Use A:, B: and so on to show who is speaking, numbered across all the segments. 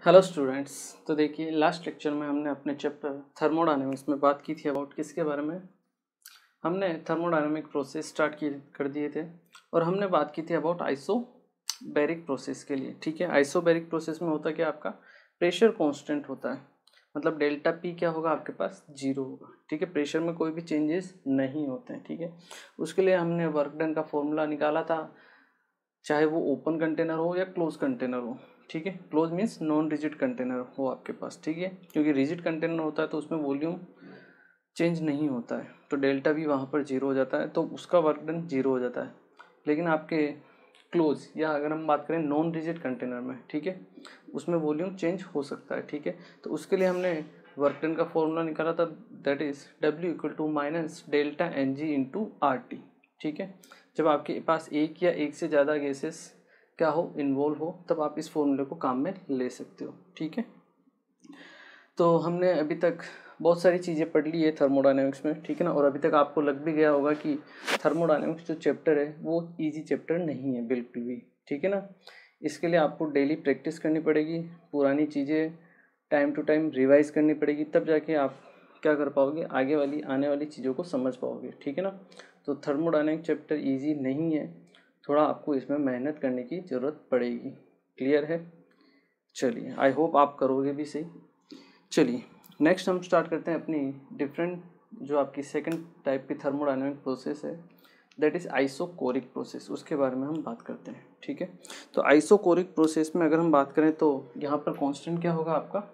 A: Hello students. तो देखिए, last lecture में हमने अपने चैप्टर थर्मोडायनेमिक्स में बात की थी अबाउट किसके बारे में। हमने थर्मोडायनेमिक प्रोसेस स्टार्ट कर दिए थे और हमने बात की थी अबाउट आइसोबैरिक प्रोसेस के लिए। ठीक है, आइसोबैरिक प्रोसेस में होता क्या, आपका प्रेशर कांस्टेंट होता है, मतलब डेल्टा पी क्या होगा आपके पास, जीरो होगा। ठीक है, प्रेशर में कोई भी चेंजेस नहीं होते हैं। ठीक है, उसके लिए हमने वर्क डन का फॉर्मूला निकाला था, चाहे वो ओपन कंटेनर हो या क्लोज कंटेनर हो। ठीक है, close means non rigid container हो आपके पास। ठीक है, क्योंकि रिजिड कंटेनर होता है तो उसमें वॉल्यूम चेंज नहीं होता है, तो डेल्टा भी वहाँ पर जीरो हो जाता है, तो उसका वर्क डन जीरो हो जाता है। लेकिन आपके क्लोज या अगर हम बात करें नॉन रिजिड कंटेनर में, ठीक है, उसमें वॉल्यूम चेंज हो सकता है। ठीक है, तो उसके लिए हमने वर्क डन का फॉर्मूला निकाला था, that is W equal to minus delta n g into R T. ठीक है, जब आपके पास एक या एक से ज़्यादा गैसेस क्या हो, इन्वॉल्व हो, तब आप इस फॉर्मूले को काम में ले सकते हो। ठीक है, तो हमने अभी तक बहुत सारी चीज़ें पढ़ ली है थर्मोडायनेमिक्स में। ठीक है ना, और अभी तक आपको लग भी गया होगा कि थर्मोडायनेमिक्स जो चैप्टर है वो इजी चैप्टर नहीं है बिल्कुल भी। ठीक है ना, इसके लिए आपको डेली प्रैक्टिस करनी पड़ेगी, पुरानी चीज़ें टाइम टू टाइम रिवाइज करनी पड़ेगी, तब जाके आप क्या कर पाओगे, आगे वाली आने वाली चीज़ों को समझ पाओगे। ठीक है ना, तो थर्मोडायनेमिक चैप्टर ईजी नहीं है, थोड़ा आपको इसमें मेहनत करने की ज़रूरत पड़ेगी। क्लियर है? चलिए, आई होप आप करोगे भी सही। चलिए, नेक्स्ट हम स्टार्ट करते हैं अपनी डिफरेंट जो आपकी सेकंड टाइप की थर्मोडायनेमिक प्रोसेस है, दैट इज़ आइसोकोरिक प्रोसेस। उसके बारे में हम बात करते हैं। ठीक है, तो आइसोकोरिक प्रोसेस में अगर हम बात करें तो यहाँ पर कांस्टेंट क्या होगा आपका,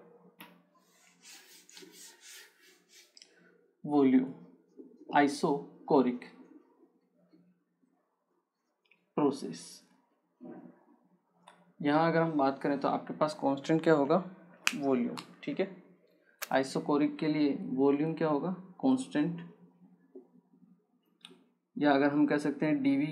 A: वॉल्यूम। आइसोकोरिक प्रोसेस, यहाँ अगर हम बात करें तो आपके पास कांस्टेंट क्या होगा, वॉल्यूम। ठीक है, आइसोकोरिक के लिए वॉल्यूम क्या होगा, कांस्टेंट, या अगर हम कह सकते हैं डीवी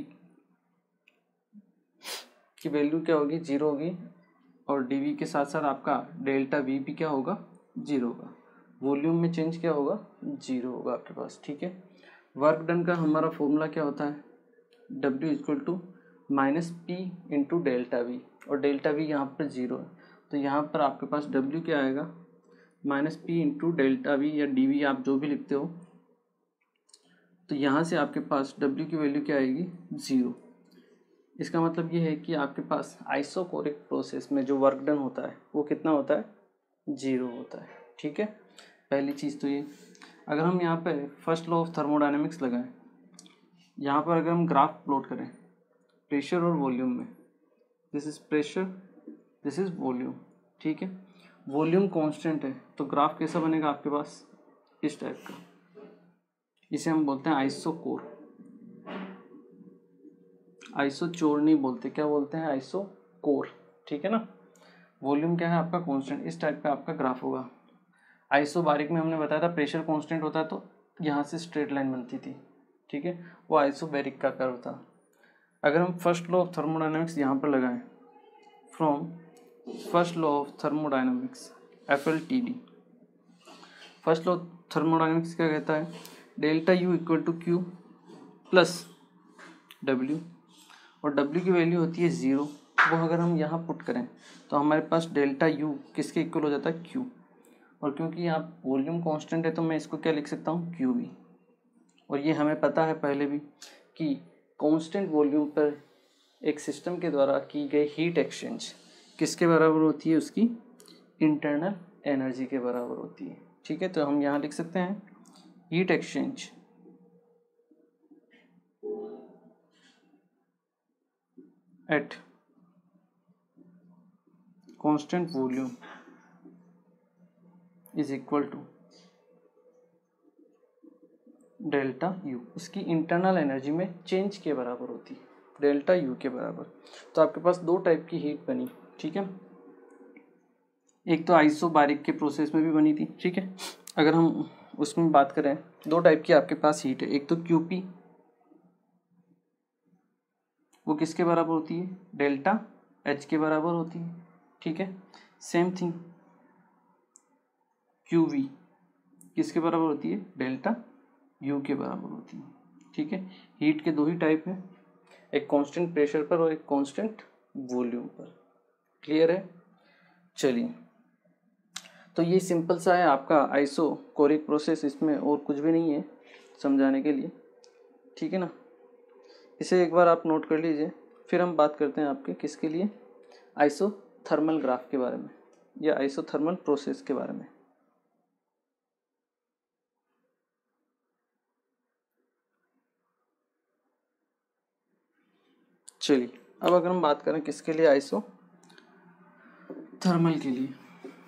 A: की वैल्यू क्या होगी, जीरो होगी, और डीवी के साथ साथ आपका डेल्टा वी भी क्या होगा, जीरो होगा। वॉल्यूम में चेंज क्या होगा, जीरो होगा आपके पास। ठीक है, वर्क डन का हमारा फॉर्मूला क्या होता है, W equal to minus P into delta V, और डेल्टा वी यहाँ पर जीरो है, तो यहाँ पर आपके पास W क्या आएगा, minus P into delta V या डी वी, आप जो भी लिखते हो, तो यहाँ से आपके पास W की वैल्यू क्या आएगी, ज़ीरो। इसका मतलब ये है कि आपके पास आइसोकोरिक प्रोसेस में जो वर्क डन होता है वो कितना होता है, जीरो होता है। ठीक है, पहली चीज़ तो ये। अगर हम यहाँ पे फर्स्ट लॉ ऑफ थर्मोडायनेमिक्स लगाएं, यहाँ पर अगर हम ग्राफ प्लॉट करें प्रेशर और वॉल्यूम में, this is pressure, this is volume. ठीक है, वॉल्यूम कांस्टेंट है तो ग्राफ कैसा बनेगा आपके पास, इस टाइप का। इसे हम बोलते हैं आइसोकोर, आइसोचोर नहीं बोलते, क्या बोलते हैं, आइसोकोर। ठीक है ना, वॉल्यूम क्या है आपका कांस्टेंट, इस टाइप का आपका ग्राफ होगा। आइसोबारिक में हमने बताया था प्रेशर कांस्टेंट होता है तो यहाँ से स्ट्रेट लाइन बनती थी। ठीक है, वो आइसोबैरिक का कर्व था। अगर हम फर्स्ट लॉ ऑफ थर्मोडायनेमिक्स यहाँ पर लगाएं, from first law of thermodynamics FLTD, first law thermodynamics क्या कहता है, delta U equal to Q plus W, और W की वैल्यू होती है ज़ीरो। वो अगर हम यहाँ पुट करें तो हमारे पास डेल्टा U किसके इक्वल हो जाता है, Q, और क्योंकि यहाँ वॉल्यूम कांस्टेंट है तो मैं इसको क्या लिख सकता हूँ, QV। और ये हमें पता है पहले भी कि कांस्टेंट वॉल्यूम पर एक सिस्टम के द्वारा की गई हीट एक्सचेंज किसके बराबर होती है, उसकी इंटरनल एनर्जी के बराबर होती है। ठीक है, तो हम यहाँ लिख सकते हैं heat exchange at constant volume is equal to delta U, उसकी इंटरनल एनर्जी में चेंज के बराबर होती है, डेल्टा U के बराबर। तो आपके पास दो टाइप की हीट बनी। ठीक है, एक तो आइसोबारिक के प्रोसेस में भी बनी थी। ठीक है, अगर हम उसमें बात करें, दो टाइप की आपके पास हीट है, एक तो QP, वो किसके बराबर होती है, डेल्टा H के बराबर होती है। ठीक है, सेम थिंग QV किसके बराबर होती है, डेल्टा U के बराबर होती है। ठीक है, हीट के दो ही टाइप हैं, एक कांस्टेंट प्रेशर पर और एक कांस्टेंट वॉल्यूम पर। क्लियर है? चलिए, तो ये सिंपल सा है आपका आइसोकोरिक प्रोसेस, इसमें और कुछ भी नहीं है समझाने के लिए, ठीक है ना। इसे एक बार आप नोट कर लीजिए, फिर हम बात करते हैं आपके किसके लिए, आइसोथर्मल ग्राफ के बारे में या आइसोथर्मल प्रोसेस के बारे में। चलिए अब अगर हम बात करें किसके लिए, आइसोथर्मल के लिए।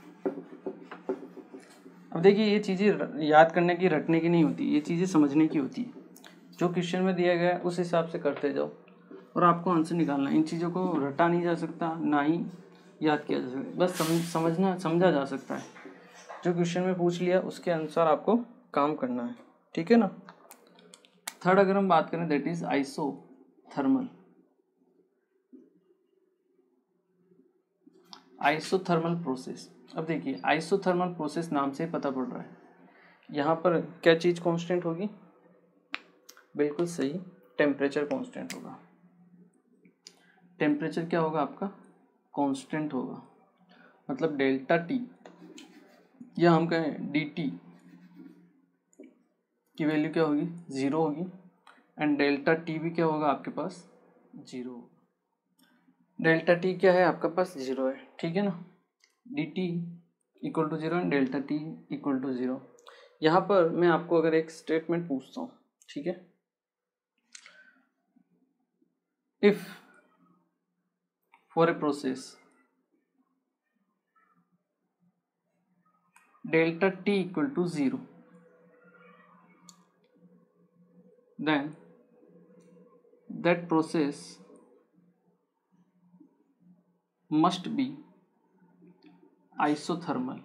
A: अब देखिए ये चीज़ें याद करने की, रटने की नहीं होती, ये चीज़ें समझने की होती है। जो क्वेश्चन में दिया गया है उस हिसाब से करते जाओ और आपको आंसर निकालना है। इन चीज़ों को रटा नहीं जा सकता, ना ही याद किया जा सकता, बस समझा जा सकता है। जो क्वेश्चन में पूछ लिया उसके अनुसार आपको काम करना है, ठीक है ना। थर्ड अगर हम बात करें that is isothermal. Isothermal process, अब देखिए आइसोथर्मल प्रोसेस नाम से पता पड़ रहा है, यहाँ पर क्या चीज़ कांस्टेंट होगी, बिल्कुल सही, टेम्परेचर कांस्टेंट होगा। टेम्परेचर क्या होगा आपका, कांस्टेंट होगा, मतलब डेल्टा टी या हम कहें डी टी की वैल्यू क्या होगी, ज़ीरो होगी, एंड डेल्टा टी भी क्या होगा आपके पास, जीरो होगा। डेल्टा टी क्या है आपके पास, जीरो है, ठीक है ना। D T equal to zero and delta T equal to zero. यहाँ पर मैं आपको अगर एक स्टेटमेंट पूछता हूँ, ठीक है, if for a process delta T equal to zero, then that process must be isothermal,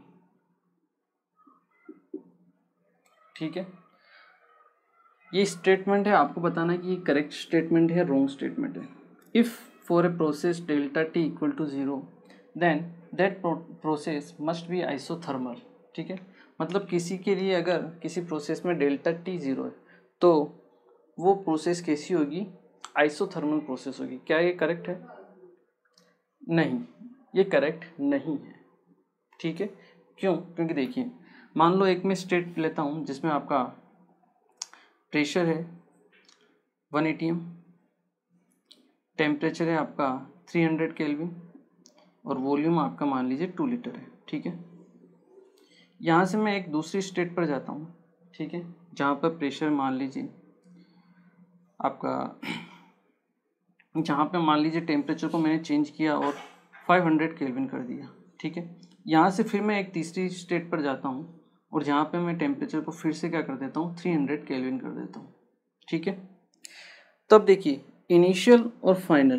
A: ठीक है। ये स्टेटमेंट है, आपको बताना है कि ये करेक्ट स्टेटमेंट है, रॉन्ग स्टेटमेंट है। If for a process delta T equal to zero then that process must be isothermal, ठीक है। मतलब किसी के लिए अगर किसी प्रोसेस में डेल्टा टी जीरो है तो वो प्रोसेस कैसी होगी, आइसोथर्मल प्रोसेस होगी। क्या ये करेक्ट है, नहीं, ये करेक्ट नहीं है, ठीक है। क्यों, क्योंकि देखिए मान लो एक मैं स्टेट लेता हूँ जिसमें आपका प्रेशर है 1 atm, टेम्परेचर है आपका 300 केल्विन और वॉल्यूम आपका मान लीजिए 2 लीटर है, ठीक है। यहाँ से मैं एक दूसरी स्टेट पर जाता हूँ, ठीक है, जहाँ पर प्रेशर मान लीजिए आपका, जहाँ पे मान लीजिए टेम्परेचर को मैंने चेंज किया और 500 केल्विन कर दिया, ठीक है। यहाँ से फिर मैं एक तीसरी स्टेट पर जाता हूँ और जहाँ पे मैं टेम्परेचर को फिर से क्या कर देता हूँ, 300 केल्विन कर देता हूँ, ठीक है। तब देखिए इनिशियल और फाइनल,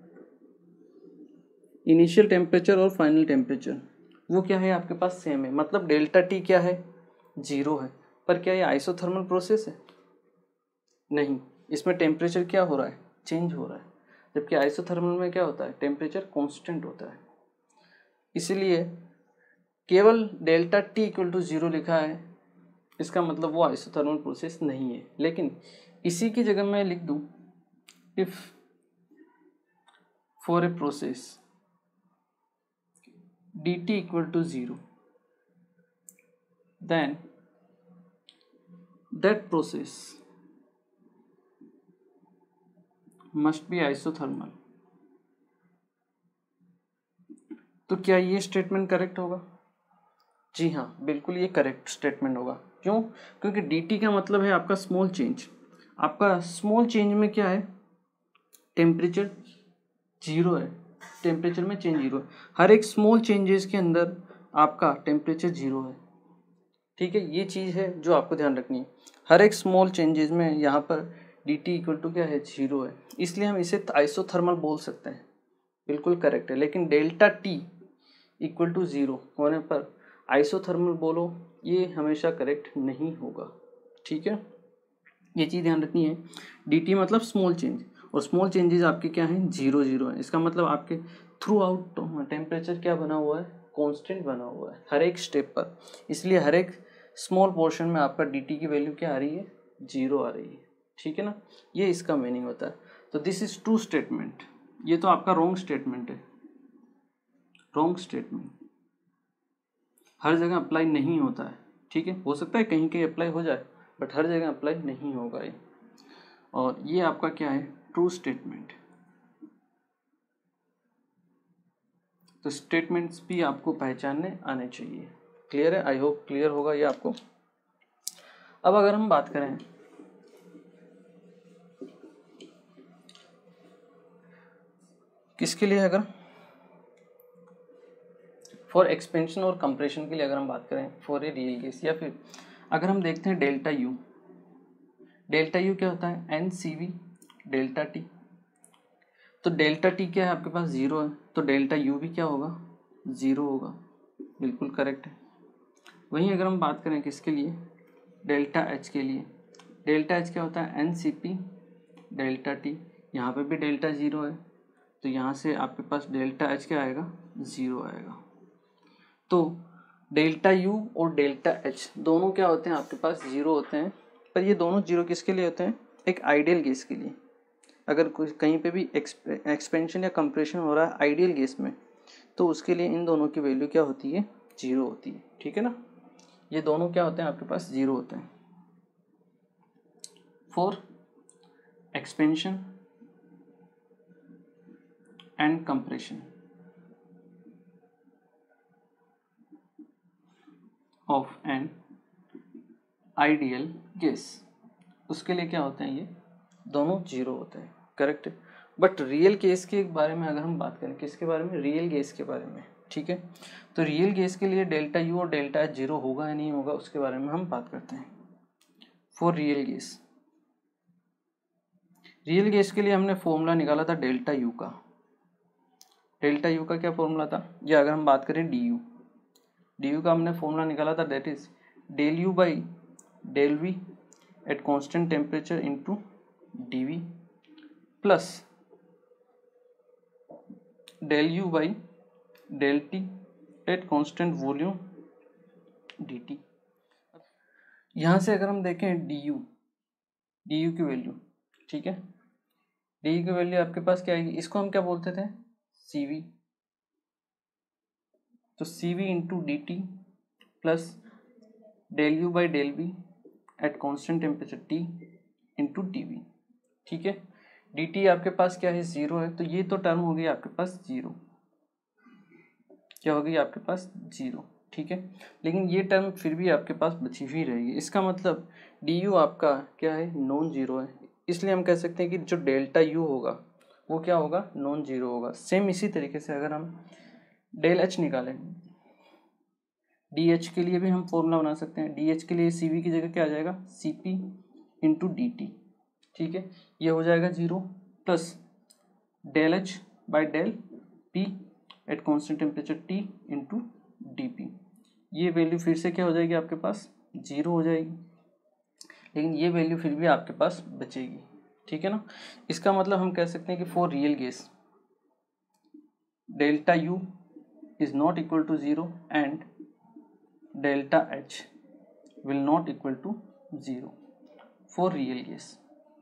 A: इनिशियल टेम्परेचर और फाइनल टेम्परेचर वो क्या है आपके पास, सेम है। मतलब डेल्टा टी क्या है, जीरो है। पर क्या ये आइसोथर्मल प्रोसेस है, नहीं, इसमें टेम्परेचर क्या हो रहा है, चेंज हो रहा है, जबकि आइसोथर्मल में क्या होता है, टेम्परेचर कांस्टेंट होता है। इसलिए केवल delta T equal to zero लिखा है, इसका मतलब वो आइसोथर्मल प्रोसेस नहीं है। लेकिन इसी की जगह मैं लिख दूं if for a process d T equal to zero then that process must be isothermal, तो क्या ये स्टेटमेंट करेक्ट होगा, जी हाँ बिल्कुल ये करेक्ट स्टेटमेंट होगा। क्यों, क्योंकि डी टी का मतलब है आपका स्मॉल चेंज। आपका स्मॉल चेंज में क्या है, टेम्परेचर जीरो है, टेम्परेचर में चेंज जीरो है। हर एक स्मॉल चेंजेस के अंदर आपका टेम्परेचर जीरो है, ठीक है। ये चीज़ है जो आपको ध्यान रखनी है, हर एक स्मॉल चेंजेस में यहाँ पर डी टी इक्वल टू क्या है, जीरो है। इसलिए हम इसे आइसोथर्मल बोल सकते हैं, बिल्कुल करेक्ट है। लेकिन delta T equal to zero होने पर आइसोथर्मल बोलो, ये हमेशा करेक्ट नहीं होगा, ठीक है। ये चीज़ ध्यान रखनी है, डी टी मतलब स्मॉल चेंज, और स्मॉल चेंजेस आपके क्या हैं, जीरो जीरो है। इसका मतलब आपके थ्रू आउट टेम्परेचर क्या बना हुआ है, कांस्टेंट बना हुआ है हर एक स्टेप पर। इसलिए हर एक स्मॉल पोर्शन में आपका डी टी की वैल्यू क्या आ रही है, जीरो आ रही है, ठीक है ना। ये इसका मीनिंग होता है। तो दिस इज ट्रू स्टेटमेंट, ये तो आपका रॉन्ग स्टेटमेंट है, रॉन्ग स्टेटमेंट। हर जगह अप्लाई नहीं होता है, ठीक है, हो सकता है कहीं कहीं अप्लाई हो जाए बट हर जगह अप्लाई नहीं होगा ये। और ये आपका क्या है, ट्रू स्टेटमेंट। तो स्टेटमेंट्स भी आपको पहचानने आने चाहिए। क्लियर है, आई होप क्लियर होगा ये आपको। अब अगर हम बात करें किसके लिए, अगर फॉर एक्सपेंशन और कंप्रेशन के लिए अगर हम बात करें फॉर ए रियल केस, या फिर अगर हम देखते हैं डेल्टा यू, डेल्टा यू क्या होता है, n C V delta T. तो डेल्टा टी क्या है आपके पास, जीरो है, तो डेल्टा यू भी क्या होगा, जीरो होगा, बिल्कुल करेक्ट है। वहीं अगर हम बात करें किसके लिए, डेल्टा एच के लिए, डेल्टा एच क्या होता है, n C P delta T. यहाँ पे भी डेल्टा जीरो है, तो यहाँ से आपके पास डेल्टा एच क्या आएगा, जीरो आएगा। तो डेल्टा यू और डेल्टा एच दोनों क्या होते हैं आपके पास, जीरो होते हैं। पर ये दोनों जीरो किसके लिए होते हैं, एक आइडियल गैस के लिए। अगर कोई कहीं पे भी एक्सपेंशन या कंप्रेशन हो रहा है आइडियल गैस में, तो उसके लिए इन दोनों की वैल्यू क्या होती है, जीरो होती है, ठीक है ना। ये दोनों क्या होते हैं आपके पास, जीरो होते हैं for expansion and compression of an ideal gas. उसके लिए क्या होते हैं, ये दोनों जीरो होते हैं, करेक्ट है। बट रियल केस के बारे में अगर हम बात करें, किसके बारे में, रियल गैस के बारे में, ठीक है। तो रियल गैस के लिए डेल्टा यू और डेल्टा एच जीरो होगा या नहीं होगा, उसके बारे में हम बात करते हैं। For real gas, real gas के लिए हमने फॉर्मूला निकाला था डेल्टा यू का। डेल्टा यू का क्या फॉर्मूला था, या अगर हम बात करें डी यू, डी यू का हमने फॉर्मूला निकाला था, that is del U by del V at constant temperature into d V plus del U by del T at constant volume d T. यहाँ से अगर हम देखें डी यू की वैल्यू, ठीक है, डी यू की वैल्यू आपके पास क्या आएगी, इसको हम क्या बोलते थे, सी वी। तो C V into d T plus del U by del V at constant temperature T into d V, ठीक है। डी टी आपके पास क्या है, जीरो है, तो ये तो टर्म हो गई आपके पास जीरो, क्या हो गई आपके पास, जीरो, ठीक है। लेकिन ये टर्म फिर भी आपके पास बची हुई रहेगी, इसका मतलब डी यू आपका क्या है, नॉन जीरो है। इसलिए हम कह सकते हैं कि जो डेल्टा यू होगा वो क्या होगा, नॉन जीरो होगा। सेम इसी तरीके से अगर हम डेल एच निकालें, डी एच के लिए भी हम फॉर्मूला बना सकते हैं। डी एच के लिए सी वी की जगह क्या आ जाएगा, C P into d T, ठीक है, ये हो जाएगा zero plus del H by del P at constant temperature T into d P. ये वैल्यू फिर से क्या हो जाएगी आपके पास, जीरो हो जाएगी, लेकिन ये वैल्यू फिर भी आपके पास बचेगी, ठीक है ना। इसका मतलब हम कह सकते हैं कि for real gas delta U is not equal to zero and delta H will not equal to zero for real gas.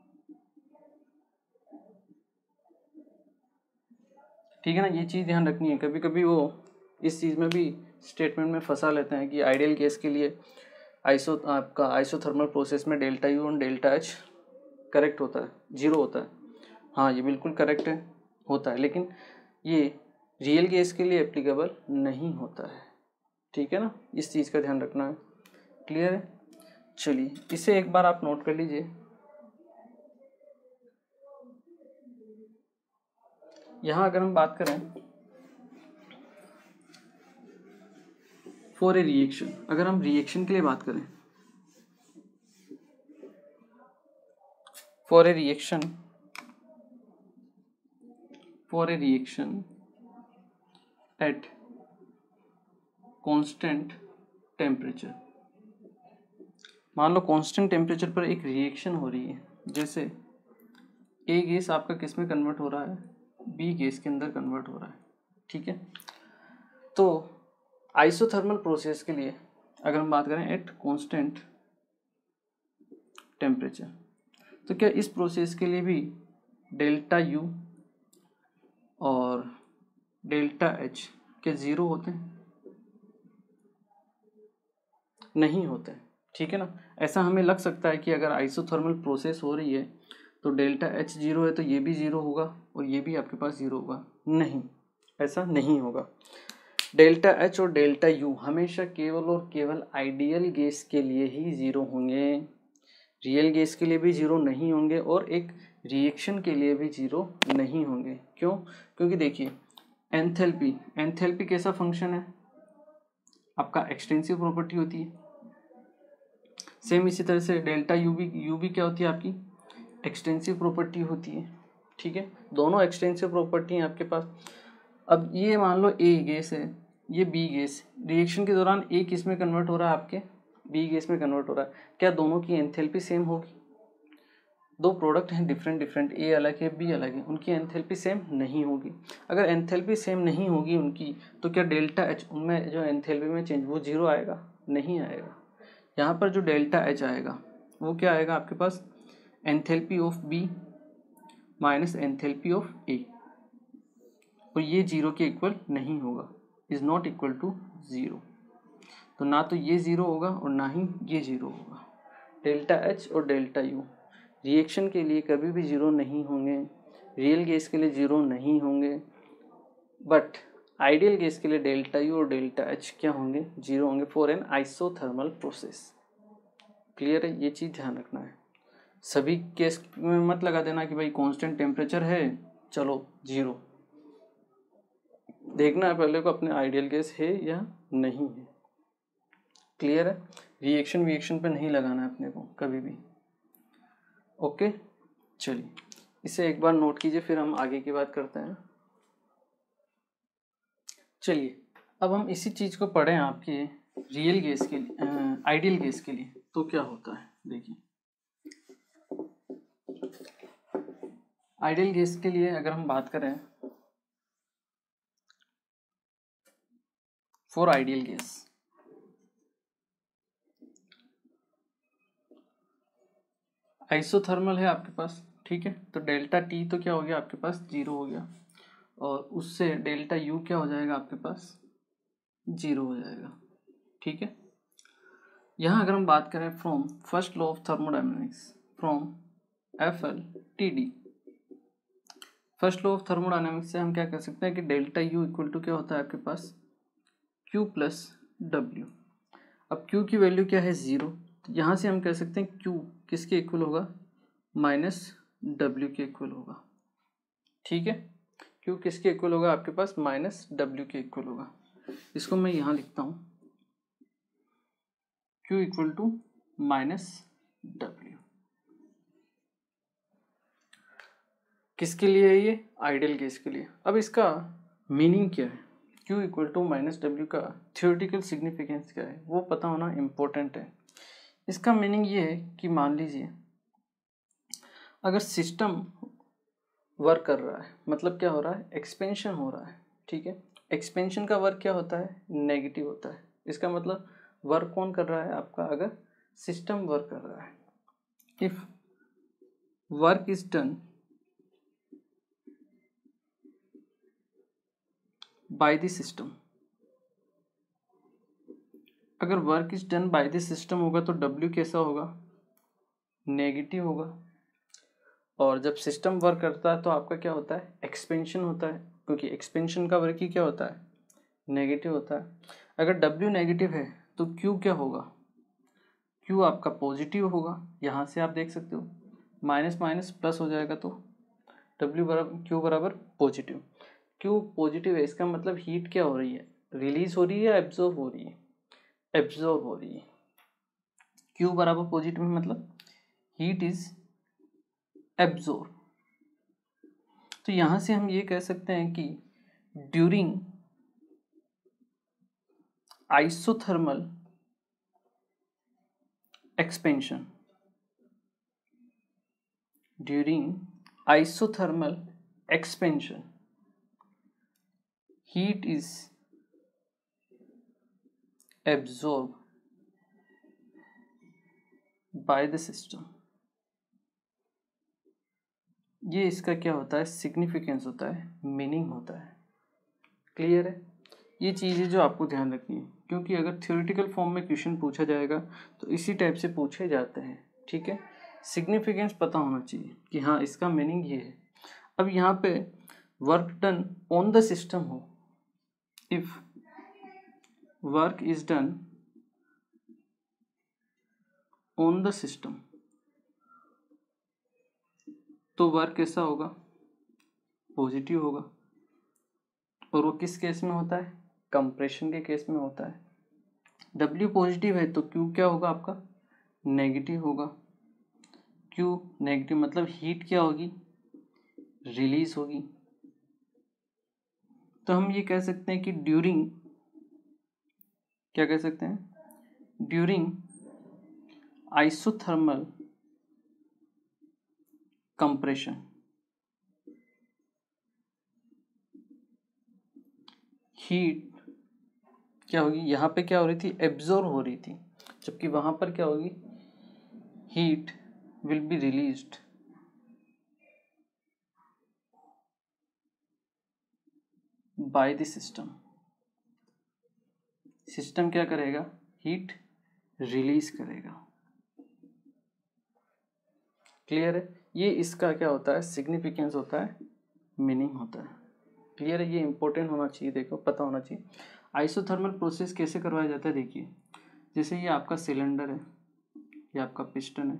A: ठीक है ना, ये चीज़ ध्यान रखनी है। कभी कभी वो इस चीज़ में भी स्टेटमेंट में फंसा लेते हैं कि आइडियल गैस के लिए आपका आइसोथर्मल प्रोसेस में डेल्टा यू और डेल्टा एच करेक्ट होता है, जीरो होता है। हाँ, ये बिल्कुल करेक्ट है, होता है, लेकिन ये रियल गैस के लिए एप्लीकेबल नहीं होता है, ठीक है ना, इस चीज़ का ध्यान रखना है। क्लियर है, चलिए इसे एक बार आप नोट कर लीजिए। यहाँ अगर हम बात करें फॉर ए रिएक्शन, अगर हम रिएक्शन के लिए बात करें, for a reaction at constant temperature, मान लो कांस्टेंट टेम्परेचर पर एक रिएक्शन हो रही है, जैसे ए गैस आपका किस में कन्वर्ट हो रहा है, बी गैस के अंदर कन्वर्ट हो रहा है, ठीक है। तो आइसोथर्मल प्रोसेस के लिए अगर हम बात करें एट कांस्टेंट टेम्परेचर, तो क्या इस प्रोसेस के लिए भी डेल्टा यू और डेल्टा एच क्या ज़ीरो होते हैं, नहीं होते, ठीक है ना। ऐसा हमें लग सकता है कि अगर आइसोथर्मल प्रोसेस हो रही है तो डेल्टा एच जीरो है तो ये भी जीरो होगा और ये भी आपके पास जीरो होगा, नहीं, ऐसा नहीं होगा। डेल्टा एच और डेल्टा यू हमेशा केवल और केवल आइडियल गैस के लिए ही जीरो होंगे, रियल गैस के लिए भी जीरो नहीं होंगे और एक रिएक्शन के लिए भी जीरो नहीं होंगे। क्यों? क्योंकि देखिए एंथैल्पी, एंथैल्पी कैसा फंक्शन है आपका, एक्सटेंसिव प्रॉपर्टी होती है। सेम इसी तरह से डेल्टा यू भी क्या होती है आपकी, एक्सटेंसिव प्रॉपर्टी होती है, ठीक है। दोनों एक्सटेंसिव प्रॉपर्टी हैं आपके पास। अब ये मान लो ए गैस है, ये बी गैस, रिएक्शन के दौरान ए किस में कन्वर्ट हो रहा है आपके, बी गैस में कन्वर्ट हो रहा है। क्या दोनों की एंथैल्पी सेम होगी? दो प्रोडक्ट हैं डिफरेंट, ए अलग है बी अलग है, उनकी एंथैल्पी सेम नहीं होगी। अगर एंथैल्पी सेम नहीं होगी उनकी तो क्या डेल्टा एच, उनमें जो एंथैल्पी में चेंज वो जीरो आएगा? नहीं आएगा। यहाँ पर जो डेल्टा एच आएगा वो क्या आएगा आपके पास, enthalpy of B minus enthalpy of A, और ये जीरो के इक्वल नहीं होगा, is not equal to zero. तो ना तो ये जीरो होगा और ना ही ये जीरो होगा। डेल्टा एच और डेल्टा यू रिएक्शन के लिए कभी भी जीरो नहीं होंगे, रियल गैस के लिए जीरो नहीं होंगे, बट आइडियल गैस के लिए डेल्टा यू और डेल्टा एच क्या होंगे, जीरो होंगे for an isothermal process. Clear है? ये चीज़ ध्यान रखना है। सभी केस में मत लगा देना कि भाई कांस्टेंट टेम्परेचर है चलो जीरो, देखना है पहले को अपने आइडियल गैस है या नहीं है। क्लियर है? रिएक्शन पे नहीं लगाना है अपने को कभी भी। ओके, चलिए इसे एक बार नोट कीजिए, फिर हम आगे की बात करते हैं। चलिए अब हम इसी चीज़ को पढ़ें आपके रियल गैस के लिए, आइडियल गैस के लिए तो क्या होता है। देखिए आइडियल गैस के लिए अगर हम बात करें, फॉर आइडियल गैस आइसोथर्मल है आपके पास, ठीक है। तो डेल्टा टी तो क्या हो गया आपके पास, जीरो हो गया, और उससे डेल्टा यू क्या हो जाएगा आपके पास, जीरो हो जाएगा, ठीक है। यहाँ अगर हम बात करें from first law of thermodynamics, from FLTD, first law of thermodynamics से हम क्या कह सकते हैं कि डेल्टा यू इक्वल टू क्या होता है आपके पास, Q प्लस W। अब Q की वैल्यू क्या है, जीरो, तो यहाँ से हम कह सकते हैं Q किसके इक्वल होगा, माइनस W के इक्वल होगा, ठीक है। Q किसके इक्वल होगा आपके पास, माइनस W के इक्वल होगा। इसको मैं यहाँ लिखता हूँ Q equal to minus W। किसके लिए है ये, आइडियल गैस के लिए। अब इसका मीनिंग क्या है, Q equal to minus W का थियोरेटिकल सिग्निफिकेंस क्या है वो पता होना इम्पोर्टेंट है। इसका मीनिंग ये है कि मान लीजिए अगर सिस्टम वर्क कर रहा है, मतलब क्या हो रहा है, एक्सपेंशन हो रहा है, ठीक है। एक्सपेंशन का वर्क क्या होता है, नेगेटिव होता है। इसका मतलब वर्क कौन कर रहा है आपका, अगर सिस्टम वर्क कर रहा है, if work is done by the system, अगर work is done by the system होगा तो W कैसा होगा, नेगेटिव होगा। और जब सिस्टम वर्क करता है तो आपका क्या होता है, एक्सपेंशन होता है, क्योंकि एक्सपेंशन का वर्क ही क्या होता है, नेगेटिव होता है। अगर W नेगेटिव है तो Q क्या होगा, Q आपका पॉजिटिव होगा। यहाँ से आप देख सकते हो माइनस माइनस प्लस हो जाएगा तो W बराबर Q बराबर पॉजिटिव। Q पॉजिटिव है, इसका मतलब हीट क्या हो रही है, रिलीज हो रही है या एब्जॉर्ब हो रही है, एब्जॉर्ब हो रही है। Q बराबर पॉजिटिव में मतलब हीट इज एब्जॉर्ब। तो यहाँ से हम ये कह सकते हैं कि during isothermal expansion, during isothermal expansion heat is absorbed by the system। ये इसका क्या होता है, सिग्निफिकेंस होता है, मीनिंग होता है। क्लियर है? ये चीज़ें जो आपको ध्यान रखनी है, क्योंकि अगर थ्योरेटिकल फॉर्म में क्वेश्चन पूछा जाएगा तो इसी टाइप से पूछे जाते हैं, ठीक है। सिग्निफिकेंस पता होना चाहिए कि हाँ इसका मीनिंग ये है। अब यहाँ पे work done on the system हो, if work is done on the system, तो वर्क कैसा होगा, पॉजिटिव होगा। और वो किस केस में होता है, कंप्रेशन के केस में होता है। W पॉजिटिव है तो Q क्या होगा आपका, नेगेटिव होगा। Q नेगेटिव मतलब हीट क्या होगी, रिलीज होगी। तो हम ये कह सकते हैं कि ड्यूरिंग, क्या कह सकते हैं, ड्यूरिंग आइसोथर्मल कंप्रेशन हीट क्या होगी, यहाँ पे क्या हो रही थी, एब्जॉर्ब हो रही थी, जबकि वहां पर क्या होगी, heat will be released by the system. System क्या करेगा, हीट रिलीज करेगा। क्लियर है, ये इसका क्या होता है, सिग्निफिकेंस होता है, मीनिंग होता है। क्लियर है, ये इंपॉर्टेंट होना चाहिए, देखो पता होना चाहिए। आइसोथर्मल प्रोसेस कैसे करवाया जाता है, देखिए जैसे ये आपका सिलेंडर है, ये आपका पिस्टन है,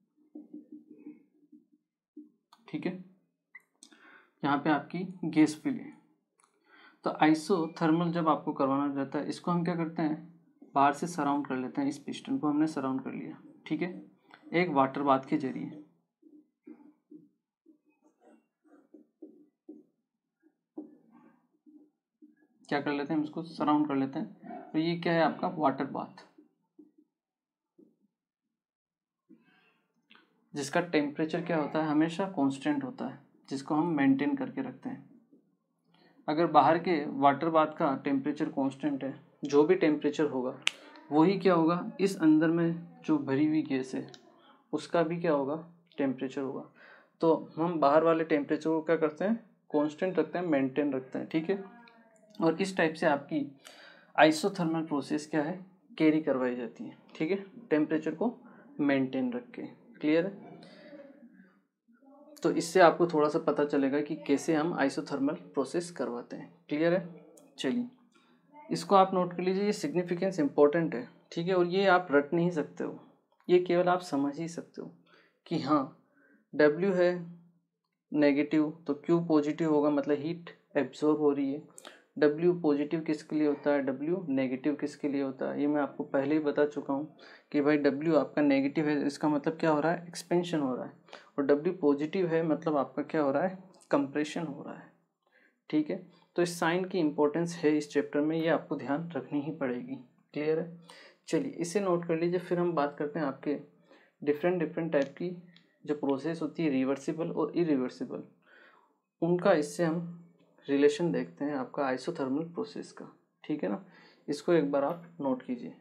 A: ठीक है, यहाँ पे आपकी गैस फिल है। तो आइसोथर्मल जब आपको करवाना रहता है, इसको हम क्या करते हैं, बाहर से सराउंड कर लेते हैं। इस पिस्टन को हमने सराउंड कर लिया, ठीक है, एक वाटर बाथ के जरिए। क्या कर लेते हैं, इसको सराउंड कर लेते हैं। तो ये क्या है आपका वाटर बाथ, जिसका टेम्परेचर क्या होता है, हमेशा कांस्टेंट होता है, जिसको हम मेंटेन करके रखते हैं। अगर बाहर के वाटर बाथ का टेम्परेचर कांस्टेंट है, जो भी टेम्परेचर होगा वही क्या होगा, इस अंदर में जो भरी हुई गैस है उसका भी क्या होगा, टेम्परेचर होगा। तो हम बाहर वाले टेम्परेचर को क्या करते हैं, कांस्टेंट रखते हैं, मेंटेन रखते हैं, ठीक है। और इस टाइप से आपकी आइसोथर्मल प्रोसेस क्या है, कैरी करवाई जाती है, ठीक है, टेम्परेचर को मेंटेन रख के। क्लियर है, तो इससे आपको थोड़ा सा पता चलेगा कि कैसे हम आइसोथर्मल प्रोसेस करवाते हैं। क्लियर है, चलिए इसको आप नोट कर लीजिए, ये सिग्निफिकेंस इंपॉर्टेंट है, ठीक है। और ये आप रट नहीं सकते हो, ये केवल आप समझ ही सकते हो कि हाँ W है नेगेटिव तो Q पॉजिटिव होगा, मतलब हीट एब्जॉर्ब हो रही है। W पॉजिटिव किसके लिए होता है, W नेगेटिव किसके लिए होता है, ये मैं आपको पहले ही बता चुका हूँ कि भाई W आपका नेगेटिव है, इसका मतलब क्या हो रहा है, एक्सपेंशन हो रहा है। और W पॉजिटिव है मतलब आपका क्या हो रहा है, कंप्रेशन हो रहा है, ठीक है। तो इस साइन की इंपॉर्टेंस है इस चैप्टर में, ये आपको ध्यान रखनी ही पड़ेगी। क्लियर है, चलिए इसे नोट कर लीजिए। फिर हम बात करते हैं आपके डिफरेंट टाइप की जो प्रोसेस होती है, रिवर्सिबल और इरिवर्सिबल, उनका इससे हम रिलेशन देखते हैं आपका आइसोथर्मल प्रोसेस का, ठीक है ना। इसको एक बार आप नोट कीजिए।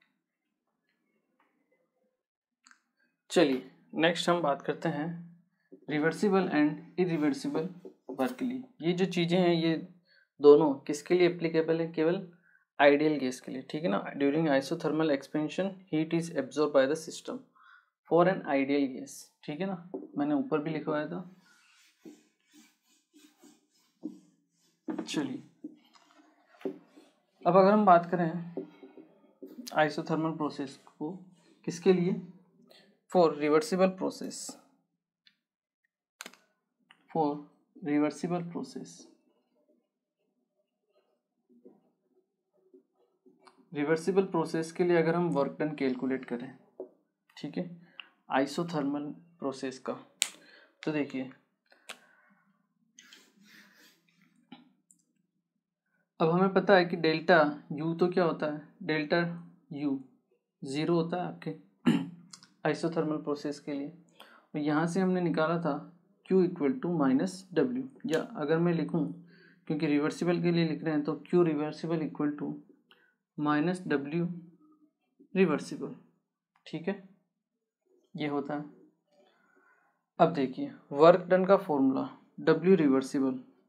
A: चलिए नेक्स्ट हम बात करते हैं रिवर्सिबल एंड इरिवर्सिबल वर्क के लिए। ये जो चीज़ें हैं ये दोनों किसके लिए एप्लीकेबल है, केवल आइडियल गैस के लिए, ठीक है ना। During isothermal expansion heat is absorb by the system for an ideal gas, ठीक है ना, मैंने ऊपर भी लिखवाया था। चलिए अब अगर हम बात करें आइसोथर्मल प्रोसेस को किसके लिए, for reversible process, for reversible process, reversible process के लिए अगर हम वर्क डन कैलकुलेट करें, ठीक है, आइसोथर्मल प्रोसेस का, तो देखिए अब हमें पता है कि डेल्टा U तो क्या होता है, डेल्टा U ज़ीरो होता है आपके आइसोथर्मल प्रोसेस के लिए। और यहाँ से हमने निकाला था Q equal to minus W, या अगर मैं लिखूँ क्योंकि रिवर्सिबल के लिए लिख रहे हैं तो Q reversible equal to minus W reversible, ठीक है, ये होता है। अब देखिए वर्क डन का formula W reversible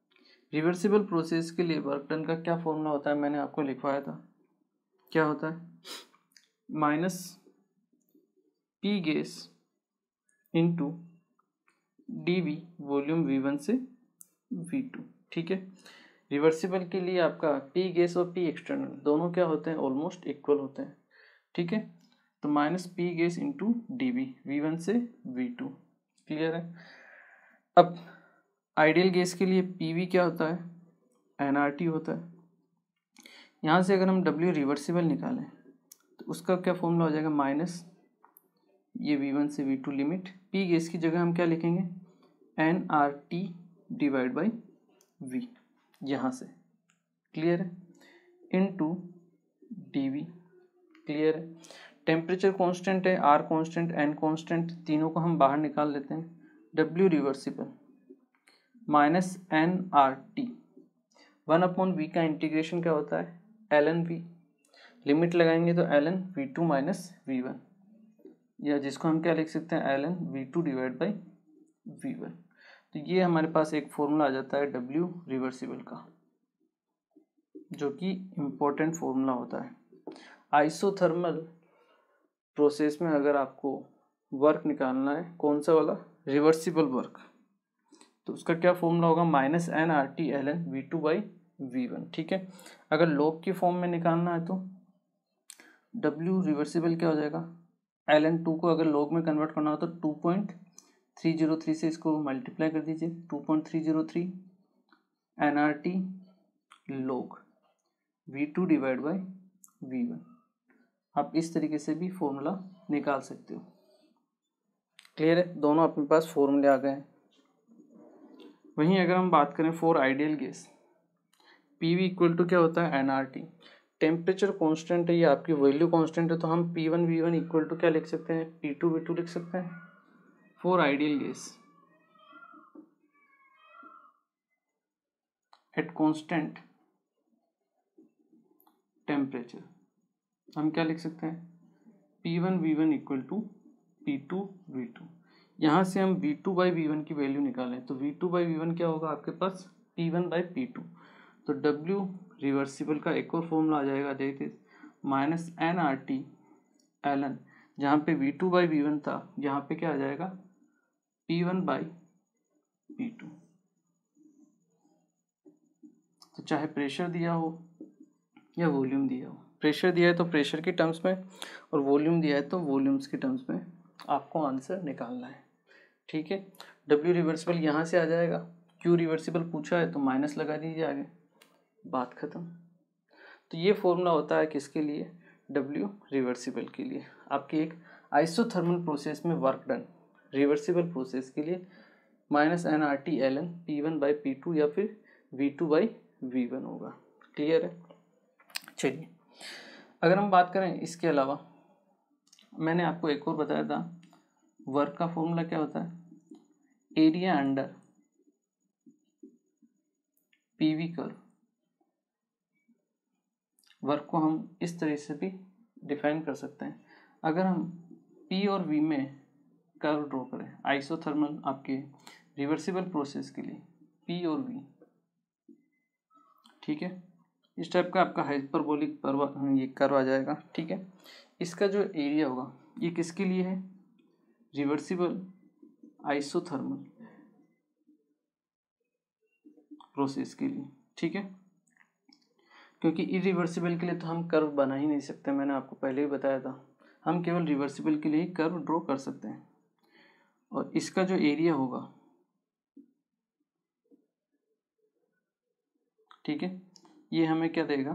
A: reversible process के लिए वर्क डन का क्या फॉर्मूला होता है, मैंने आपको लिखवाया था, क्या होता है, minus P gas into dV volume V1 से V2। ठीक है, रिवर्सिबल के लिए आपका P गैस और P एक्सटर्नल दोनों क्या होते हैं, ऑलमोस्ट इक्वल होते हैं। ठीक है, तो minus P gas into dV V1 से V2, क्लियर है। अब आइडियल गैस के लिए PV क्या होता है, nRT होता है। यहाँ से अगर हम W रिवर्सिबल निकालें तो उसका क्या फॉर्मूला हो जाएगा, माइनस ये V1 से V2 लिमिट, P गैस की जगह हम क्या लिखेंगे, nRT डिवाइड बाई V, यहाँ से, क्लियर है, इनटू dV, क्लियर है। टेम्परेचर कांस्टेंट है, R कांस्टेंट, N कांस्टेंट, तीनों को हम बाहर निकाल लेते हैं। W reversible minus nRT, 1/V का इंटीग्रेशन क्या होता है, ln V, लिमिट लगाएंगे तो ln V2 माइनस V1, या जिसको हम क्या लिख सकते हैं, ln V2 divide by V1। तो ये हमारे पास एक फॉर्मूला आ जाता है W रिवर्सिबल का, जो कि इम्पोर्टेंट फॉर्मूला होता है। आइसोथर्मल प्रोसेस में अगर आपको वर्क निकालना है, कौन सा वाला, रिवर्सिबल वर्क, तो उसका क्या फॉर्मूला होगा, minus nRT ln V2 by V1। ठीक है, अगर लॉग की फॉर्म में निकालना है तो W रिवर्सिबल क्या हो जाएगा, ln2 को अगर लॉग में कन्वर्ट करना हो तो 2.303 से इसको मल्टीप्लाई कर दीजिए, 2.303 nRT log V2 divide by V1। आप इस तरीके से भी फॉर्मूला निकाल सकते हो, क्लियर है, दोनों अपने पास फॉर्मूले आ गए हैं। वहीं अगर हम बात करें for ideal gas, PV equal to क्या होता है, nRT, टेम्परेचर कांस्टेंट है, ये आपकी वैल्यू कांस्टेंट है, तो हम P1 V1 इक्वल टू क्या लिख सकते हैं, P2 V2 लिख सकते हैं। For ideal gas at constant temperature हम क्या लिख सकते हैं, P1 V1 equal to P2 V2। यहाँ से हम V2 बाई V1 की वैल्यू निकालें तो V2 बाई V1 क्या होगा आपके पास, P1 बाई P2। तो W रिवर्सिबल का एक और फॉर्मूला आ जाएगा, देखिए, माइनस nRT ln, जहाँ पे V2 बाई V1 था, यहाँ पे क्या आ जाएगा, P1 बाई P2। तो चाहे प्रेशर दिया हो या वॉल्यूम दिया हो, प्रेशर दिया है तो प्रेशर के टर्म्स में और वॉल्यूम दिया है तो वॉल्यूम्स के टर्म्स में आपको आंसर निकालना है। ठीक है, W रिवर्सिबल यहाँ से आ जाएगा, Q रिवर्सिबल पूछा है तो माइनस लगा दीजिए आगे, बात खत्म। तो ये फॉर्मूला होता है किसके लिए, W रिवर्सिबल के लिए, आपकी एक आइसोथर्मल प्रोसेस में वर्क डन रिवर्सिबल प्रोसेस के लिए minus nRT ln P1 by P2 या फिर V2 बाई V1 होगा, क्लियर है। चलिए, अगर हम बात करें इसके अलावा, मैंने आपको एक और बताया था, वर्क का फॉर्मूला क्या होता है, area under PV curve. Work को हम इस तरह से भी डिफाइन कर सकते हैं, अगर हम P और V में कर्व ड्रॉ करें, आइसोथर्मल आपके रिवर्सिबल प्रोसेस के लिए P और V, ठीक है, इस टाइप का आपका हाइपरबोलिक ये कर्व आ जाएगा। ठीक है, इसका जो एरिया होगा ये किसके लिए है, रिवर्सिबल आइसोथर्मल प्रोसेस के लिए। ठीक है, क्योंकि इरिवर्सिबल के लिए तो हम कर्व बना ही नहीं सकते, मैंने आपको पहले ही बताया था, हम केवल रिवर्सिबल के लिए कर्व ड्रॉ कर सकते हैं। और इसका जो एरिया होगा, ठीक है, ये हमें क्या देगा,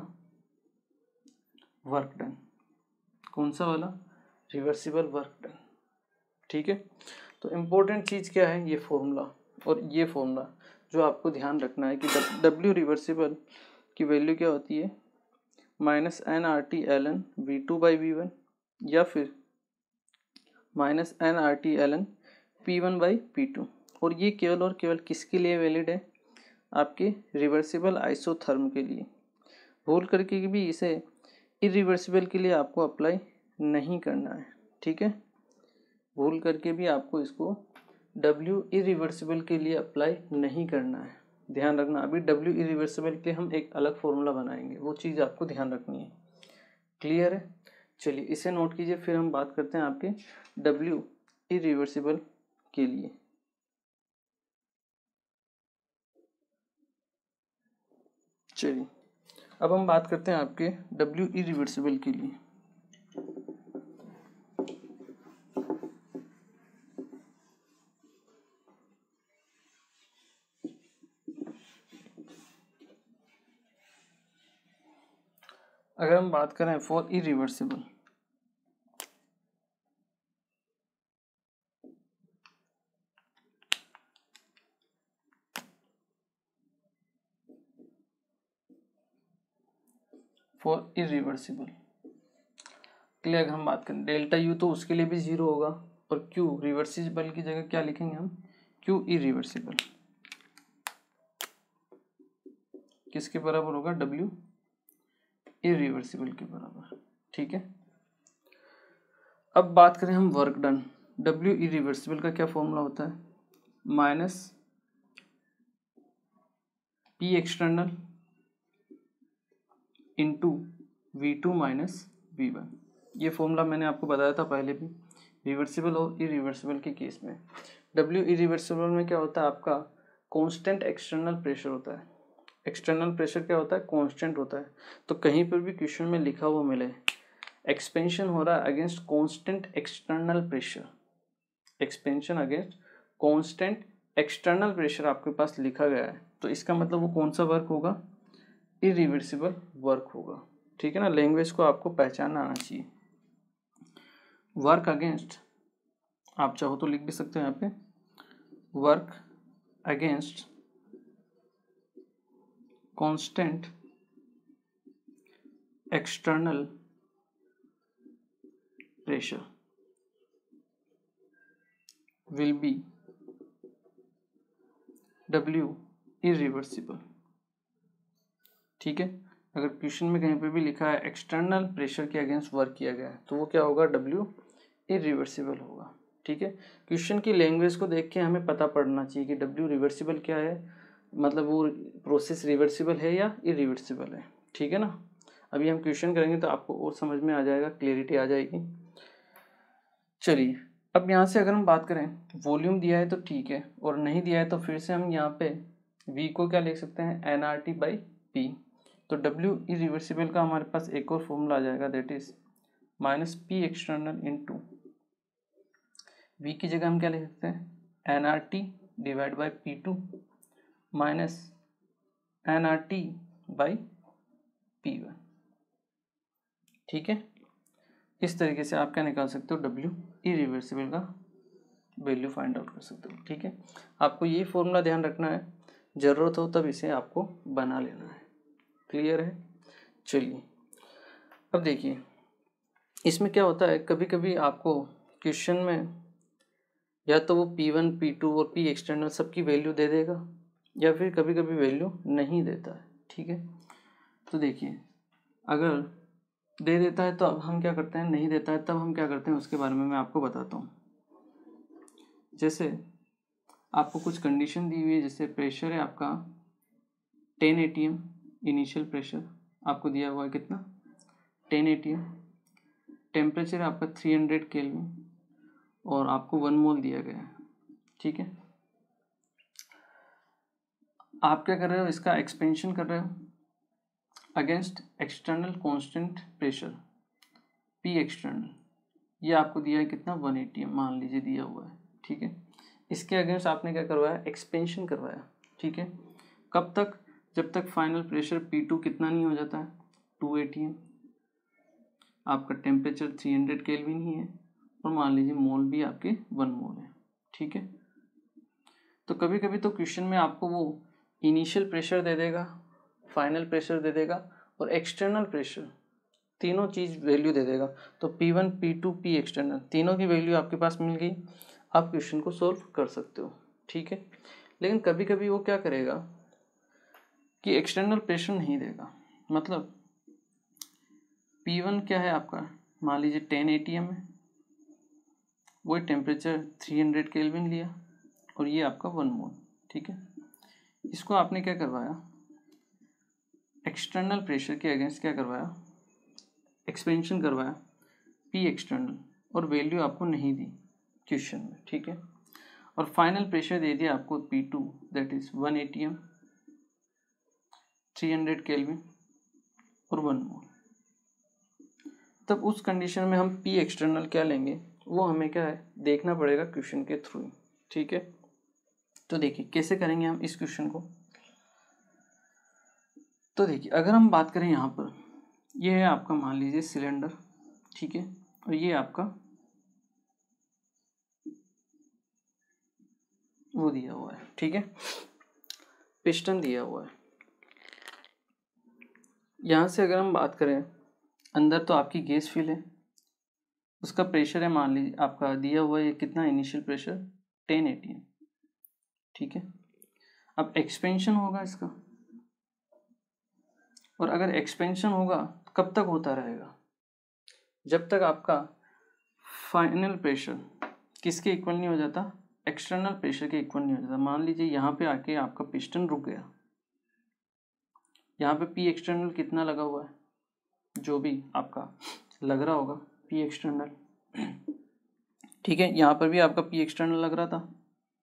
A: वर्क डन, कौन सा वाला, रिवर्सिबल वर्क डन। ठीक है, तो इम्पोर्टेंट चीज़ क्या है, ये फॉर्मूला, और ये फॉर्मूला जो आपको ध्यान रखना है कि W रिवर्सिबल की वैल्यू क्या होती है, minus nRT ln V2 by V1 या फिर minus nRT ln P1 by P2। और ये केवल और केवल किसके लिए वैलिड है, आपके रिवर्सिबल आइसोथर्म के लिए। भूल करके भी इसे इरिवर्सिबल के लिए आपको अप्लाई नहीं करना है। ठीक है, भूल करके भी आपको इसको W इरिवर्सिबल के लिए अप्लाई नहीं करना है। ध्यान रखना। अभी W इरिवर्सिबल के हम एक अलग फॉर्मूला बनाएंगे, वो चीज़ आपको ध्यान रखनी है। क्लियर है? चलिए इसे नोट कीजिए, फिर हम बात करते हैं आपके W इरिवर्सिबल के लिए। चलिए अब हम बात करते हैं आपके W इरिवर्सिबल के लिए। अगर हम बात करें फॉर इरिवर्सिबल, फॉर इरिवर्सिबल के लिए अगर हम बात करें डेल्टा U तो उसके लिए भी 0 होगा, और Q रिवर्सिबल की जगह क्या लिखेंगे हम, Q इरिवर्सिबल किसके बराबर होगा, W इरिवर्सिबल के बराबर। ठीक है, अब बात करें हम वर्क डन। W इरिवर्सिबल का क्या फॉर्मूला होता है, minus P external into V2 minus V1। ये फॉर्मूला मैंने आपको बताया था पहले भी, रिवर्सिबल और इरिवर्सिबल के केस में। W इरिवर्सिबल में क्या होता है, आपका कांस्टेंट एक्सटर्नल प्रेशर होता है। एक्सटर्नल प्रेशर क्या होता है, कांस्टेंट होता है। तो कहीं पर भी क्वेश्चन में लिखा हुआ मिले एक्सपेंशन हो रहा है against constant external pressure, expansion against constant external pressure आपके पास लिखा गया है, तो इसका मतलब वो कौन सा वर्क होगा, इरिवर्सिबल वर्क होगा। ठीक है ना, लैंग्वेज को आपको पहचानना आना चाहिए। वर्क अगेंस्ट, आप चाहो तो लिख भी सकते हैं यहाँ पे, work against constant external pressure will be W irreversible. ठीक है, अगर क्वेश्चन में कहीं पे भी लिखा है एक्सटर्नल प्रेशर के अगेंस्ट वर्क किया गया है तो वो क्या होगा, W इरिवर्सिबल होगा। ठीक है, क्वेश्चन की लैंग्वेज को देख के हमें पता पड़ना चाहिए कि W रिवर्सिबल क्या है, मतलब वो प्रोसेस रिवर्सिबल है या इरिवर्सिबल है। ठीक है ना, अभी हम क्वेश्चन करेंगे तो आपको और समझ में आ जाएगा, क्लियरिटी आ जाएगी। चलिए अब यहाँ से अगर हम बात करें, वॉल्यूम दिया है तो ठीक है, और नहीं दिया है तो फिर से हम यहाँ पे V को क्या लिख सकते हैं, nRT/P। तो W इरिवर्सिबल का हमारे पास एक और फॉर्मूला आ जाएगा, that is minus P external into V की जगह हम क्या लिख सकते हैं, nRT/P2 माइनस nRT/P1। ठीक है, इस तरीके से आप क्या निकाल सकते हो, W इरिवर्सिबल का वैल्यू फाइंड आउट कर सकते हो। ठीक है, आपको ये फॉर्मूला ध्यान रखना है, ज़रूरत हो तब इसे आपको बना लेना है। क्लियर है? चलिए अब देखिए इसमें क्या होता है, कभी कभी आपको क्वेश्चन में या तो वो P1 P2 और P एक्सटर्नल सबकी वैल्यू दे देगा, या फिर कभी कभी वैल्यू नहीं देता है। ठीक है, तो देखिए अगर दे देता है तो अब हम क्या करते हैं, नहीं देता है तब हम क्या करते हैं, उसके बारे में मैं आपको बताता हूँ। जैसे आपको कुछ कंडीशन दी हुई है, जैसे प्रेशर है आपका 10 atm, इनिशियल प्रेशर आपको दिया हुआ है कितना, 10 atm। टेम्परेचर आपका 300 केल्विन और आपको 1 मोल दिया गया है। ठीक है, आप क्या कर रहे हो, इसका एक्सपेंशन कर रहे हो against external constant pressure P external, ये आपको दिया है कितना, 1 atm मान लीजिए दिया हुआ है। ठीक है, इसके अगेंस्ट आपने क्या करवाया, एक्सपेंशन करवाया। ठीक है, कब तक, जब तक फाइनल प्रेशर P2 कितना नहीं हो जाता है, 2 atm। आपका टेम्परेचर 300 केल्विन ही है, और मान लीजिए मोल भी आपके 1 मोल है। ठीक है, तो कभी कभी तो क्वेश्चन में आपको वो इनिशियल प्रेशर दे देगा, फाइनल प्रेशर दे देगा, और एक्सटर्नल प्रेशर, तीनों चीज़ वैल्यू दे देगा। तो P1 P2 P एक्सटर्नल तीनों की वैल्यू आपके पास मिल गई, आप क्वेश्चन को सोल्व कर सकते हो। ठीक है, लेकिन कभी कभी वो क्या करेगा कि एक्सटर्नल प्रेशर नहीं देगा, मतलब P1 क्या है आपका, मान लीजिए 10 atm है, वही टेम्परेचर 300 केल्विन लिया, और ये आपका 1 मोल। ठीक है, इसको आपने क्या करवाया, एक्सटर्नल प्रेशर के अगेंस्ट क्या करवाया, एक्सपेंशन करवाया पी एक्सटर्नल, और वैल्यू आपको नहीं दी क्वेश्चन में, ठीक है। और फाइनल प्रेशर दे दिया आपको P2 that is 1 atm 300 kelvin और 1 मोल। तब उस कंडीशन में हम पी एक्सटर्नल क्या लेंगे वो हमें क्या है देखना पड़ेगा क्वेश्चन के थ्रू, ठीक है। तो देखिए कैसे करेंगे हम इस क्वेश्चन को। तो देखिए अगर हम बात करें यहाँ पर, ये है आपका मान लीजिए सिलेंडर, ठीक है, और ये आपका वो दिया हुआ है, ठीक है, पिस्टन दिया हुआ है। यहाँ से अगर हम बात करें, अंदर तो आपकी गैस फिल है, उसका प्रेशर है मान लीजिए आपका दिया हुआ है कितना, इनिशियल प्रेशर 10 atm, ठीक है। अब एक्सपेंशन होगा इसका, और अगर एक्सपेंशन होगा कब तक होता रहेगा, जब तक आपका फाइनल प्रेशर किसके इक्वल नहीं हो जाता, एक्सटर्नल प्रेशर के इक्वल नहीं हो जाता। मान लीजिए यहाँ पे आके आपका पिस्टन रुक गया, यहाँ पे पी एक्सटर्नल कितना लगा हुआ है, जो भी आपका लग रहा होगा पी एक्सटर्नल, ठीक है, यहाँ पर भी आपका पी एक्सटर्नल लग रहा था,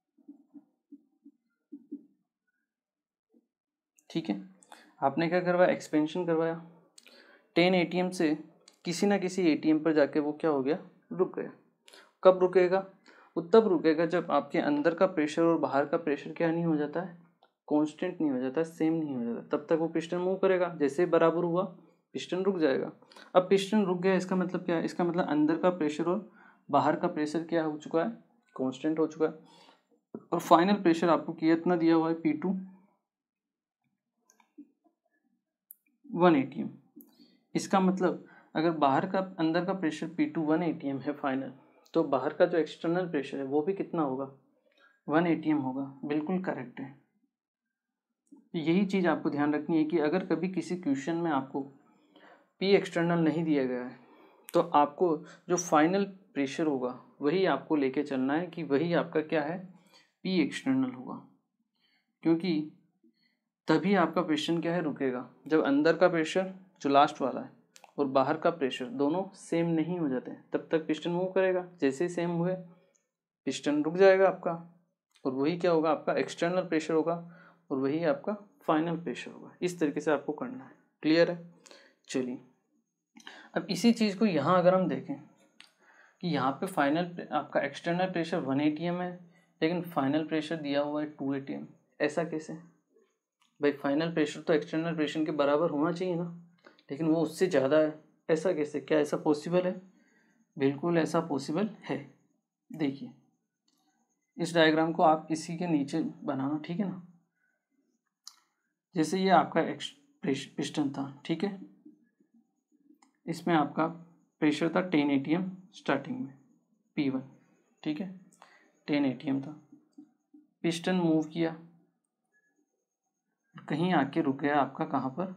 A: ठीक है। आपने क्या करवाया, एक्सपेंशन करवाया 10 atm से किसी ना किसी atm पर जाके वो क्या हो गया, रुक गया। कब रुकेगा, वो तब रुकेगा जब आपके अंदर का प्रेशर और बाहर का प्रेशर क्या नहीं हो जाता है, कांस्टेंट नहीं हो जाता, सेम नहीं हो जाता, तब तक वो पिस्टन मूव करेगा। जैसे बराबर हुआ पिस्टन रुक जाएगा। अब पिस्टन रुक गया इसका मतलब क्या है, इसका मतलब अंदर का प्रेशर और बाहर का प्रेशर क्या हो चुका है, कांस्टेंट हो चुका है। और फाइनल प्रेशर आपको कितना दिया हुआ है, P2 1 atm। इसका मतलब अगर बाहर का अंदर का प्रेशर P2 1 atm है फाइनल, तो बाहर का जो एक्सटर्नल प्रेशर है वो भी कितना होगा, 1 atm होगा। बिल्कुल करेक्ट है। यही चीज़ आपको ध्यान रखनी है कि अगर कभी किसी क्वेश्चन में आपको पी एक्सटर्नल नहीं दिया गया है तो आपको जो फाइनल प्रेशर होगा वही आपको लेके चलना है कि वही आपका क्या है, पी एक्सटर्नल होगा, क्योंकि तभी आपका पिस्टन क्या है, रुकेगा। जब अंदर का प्रेशर जो लास्ट वाला है और बाहर का प्रेशर दोनों सेम नहीं हो जाते तब तक पिस्टन मूव करेगा। जैसे ही सेम हुए पिस्टन रुक जाएगा आपका, और वही क्या होगा, आपका एक्सटर्नल प्रेशर होगा, और वही आपका फाइनल प्रेशर होगा। इस तरीके से आपको करना है। क्लियर है। चलिए अब इसी चीज़ को यहाँ अगर हम देखें कि यहाँ पे फाइनल आपका एक्सटर्नल प्रेशर 1 atm है, लेकिन फाइनल प्रेशर दिया हुआ है 2 atm। ऐसा कैसे भाई, फाइनल प्रेशर तो एक्सटर्नल प्रेशर के बराबर होना चाहिए ना, लेकिन वो उससे ज़्यादा है। ऐसा कैसे, क्या ऐसा पॉसिबल है? बिल्कुल ऐसा पॉसिबल है। देखिए इस डायग्राम को आप इसी के नीचे बनाना, ठीक है ना। जैसे ये आपका पिस्टन था, ठीक है, इसमें आपका प्रेशर था 10 atm स्टार्टिंग में, P1, ठीक है, 10 atm था। पिस्टन मूव किया, कहीं आके रुक गया आपका कहाँ पर,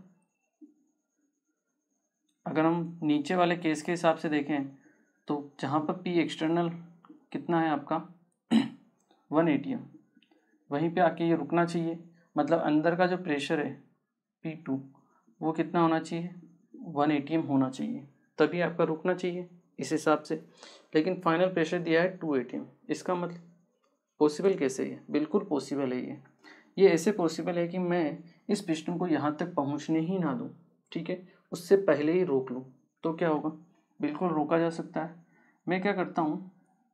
A: अगर हम नीचे वाले केस के हिसाब से देखें तो जहाँ पर पी एक्सटर्नल कितना है आपका 1 atm, वहीं पे आके ये रुकना चाहिए। मतलब अंदर का जो प्रेशर है P2 वो कितना होना चाहिए, 1 atm होना चाहिए, तभी आपका रुकना चाहिए इस हिसाब से। लेकिन फाइनल प्रेशर दिया है 2 atm। इसका मतलब पॉसिबल कैसे है? बिल्कुल पॉसिबल है ये ऐसे पॉसिबल है कि मैं इस पिस्टन को यहाँ तक पहुँचने ही ना दूँ, ठीक है, उससे पहले ही रोक लूँ तो क्या होगा, बिल्कुल रोका जा सकता है। मैं क्या करता हूँ,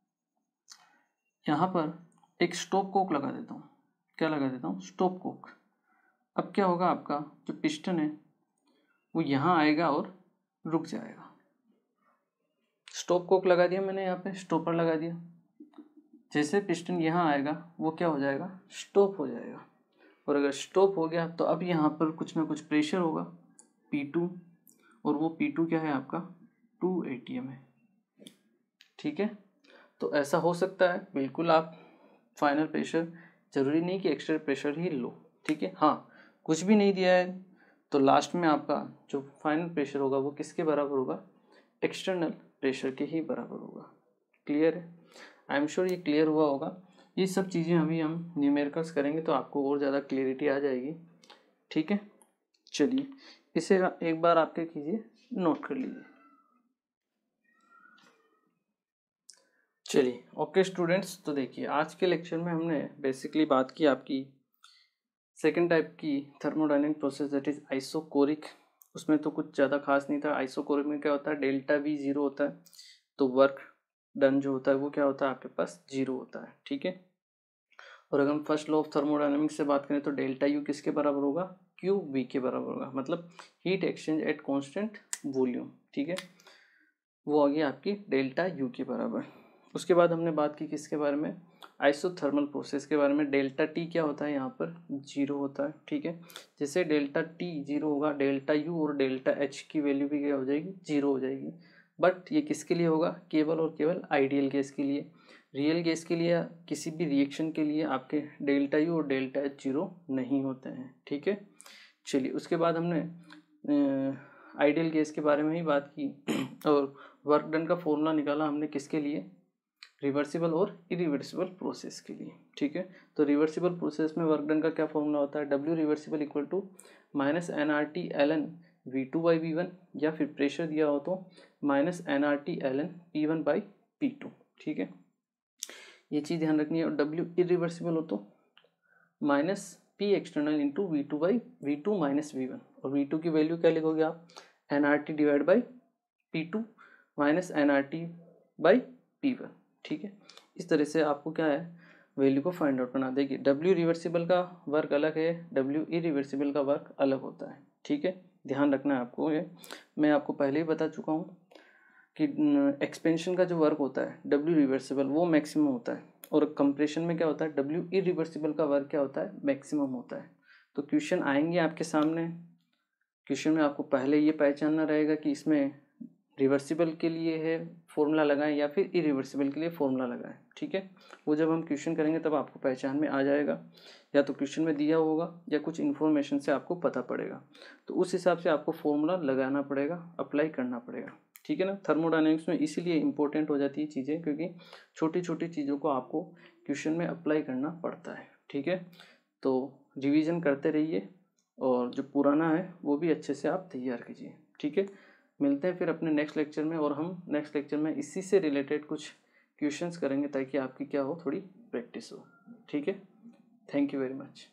A: यहाँ पर एक स्टॉप कोक लगा देता हूँ। क्या लगा देता हूँ? Stopcock. अब क्या होगा, आपका जो पिस्टन है वो यहाँ आएगा और रुक जाएगा। स्टॉप कोक लगा दिया मैंने, यहाँ पे स्टॉपर लगा दिया। जैसे पिस्टन यहाँ आएगा वो क्या हो जाएगा, स्टॉप हो जाएगा। और अगर स्टॉप हो गया तो अब यहाँ पर कुछ ना कुछ प्रेशर होगा P2, और वो P2 क्या है आपका 2 atm है, ठीक है। तो ऐसा हो सकता है बिल्कुल, आप फाइनल प्रेशर जरूरी नहीं कि एक्स्ट्रा प्रेशर ही लो, ठीक है। हाँ, कुछ भी नहीं दिया है तो लास्ट में आपका जो फाइनल प्रेशर होगा वो किसके बराबर होगा, एक्सटर्नल प्रेशर के ही बराबर होगा। क्लियर है? आई एम श्योर ये क्लियर हुआ होगा। ये सब चीज़ें अभी हम न्यूमेरिकल्स करेंगे तो आपको और ज़्यादा क्लियरिटी आ जाएगी। ठीक है, चलिए इसे एक बार आपके कीजिए, नोट कर लीजिए। चलिए ओके स्टूडेंट्स, तो देखिए आज के लेक्चर में हमने बेसिकली बात की आपकी सेकेंड टाइप की thermodynamic process that is isochoric. उसमें तो कुछ ज़्यादा खास नहीं था। आइसोकोरिक में क्या होता है, डेल्टा वी जीरो होता है, तो वर्क डन जो होता है वो क्या होता है आपके पास, जीरो होता है। ठीक है, और अगर हम फर्स्ट लॉ ऑफ थर्मोडायनेमिक्स से बात करें तो डेल्टा यू किसके बराबर होगा, क्यू वी के बराबर होगा, मतलब heat exchange at constant volume. ठीक है, वो आ गई आपकी डेल्टा यू के बराबर। उसके बाद हमने बात की किसके बारे में, आइसोथर्मल प्रोसेस के बारे में। डेल्टा टी क्या होता है यहाँ पर, जीरो होता है। ठीक है, जैसे डेल्टा टी जीरो होगा, डेल्टा यू और डेल्टा एच की वैल्यू भी क्या हो जाएगी, जीरो हो जाएगी। बट ये किसके लिए होगा, केवल और केवल आइडियल गैस के लिए। रियल गैस के लिए किसी भी रिएक्शन के लिए आपके डेल्टा यू और डेल्टा एच जीरो नहीं होते हैं। ठीक है, चलिए उसके बाद हमने आइडियल गैस के बारे में ही बात की और वर्क डन का फॉर्मूला निकाला हमने किसके लिए, रिवर्सिबल और इरिवर्सिबल प्रोसेस के लिए। ठीक है, तो रिवर्सिबल प्रोसेस में वर्क डन का क्या फॉर्मूला होता है, W reversible equal to minus N R T L N V two by V one, या फिर प्रेशर दिया हो तो minus N R T L N P one by P two. ठीक है, ये चीज़ ध्यान रखनी है। और डब्ल्यू इरिवर्सिबल हो तो minus P external into V two by V two minus V one, और वी टू की वैल्यू क्या लिखोगे आप, N R T divide by P two minus N R T by P one. ठीक है, इस तरह से आपको क्या है, वैल्यू को फाइंड आउट करना। देखिए डब्ल्यू रिवर्सिबल का वर्क अलग है, डब्ल्यू इरिवर्सिबल का वर्क अलग होता है। ठीक है, ध्यान रखना है आपको। ये मैं आपको पहले ही बता चुका हूँ कि एक्सपेंशन का जो वर्क होता है डब्ल्यू रिवर्सिबल वो मैक्सिमम होता है, और कंप्रेशन में क्या होता है, डब्ल्यू इरिवर्सिबल का वर्क क्या होता है, मैक्सिमम होता है। तो क्वेश्चन आएंगे आपके सामने, क्वेश्चन में आपको पहले ये पहचानना रहेगा कि इसमें रिवर्सिबल के लिए है फॉर्मूला लगाएं या फिर इरिवर्सिबल के लिए फॉर्मूला लगाएं। ठीक है, वो जब हम क्वेश्चन करेंगे तब आपको पहचान में आ जाएगा, या तो क्वेश्चन में दिया होगा या कुछ इन्फॉर्मेशन से आपको पता पड़ेगा, तो उस हिसाब से आपको फॉर्मूला लगाना पड़ेगा, अप्लाई करना पड़ेगा। ठीक है ना, थर्मोडायनेमिक्स में इसीलिए इंपॉर्टेंट हो जाती है चीज़ें, क्योंकि छोटी छोटी चीज़ों को आपको क्वेश्चन में अप्लाई करना पड़ता है। ठीक है, तो रिवीजन करते रहिए और जो पुराना है वो भी अच्छे से आप तैयार कीजिए। ठीक है, मिलते हैं फिर अपने नेक्स्ट लेक्चर में, और हम नेक्स्ट लेक्चर में इसी से रिलेटेड कुछ क्वेश्चंस करेंगे ताकि आपकी क्या हो, थोड़ी प्रैक्टिस हो। ठीक है, थैंक यू वेरी मच।